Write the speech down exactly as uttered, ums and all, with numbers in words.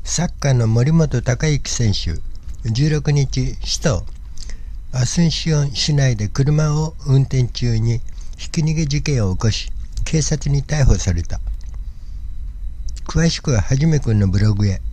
サッカーの森本隆之選手、じゅうろくにち、首都アスンシオン市内で車を運転中にひき逃げ事件を起こし、警察に逮捕された。詳しくははじめくんのブログへ。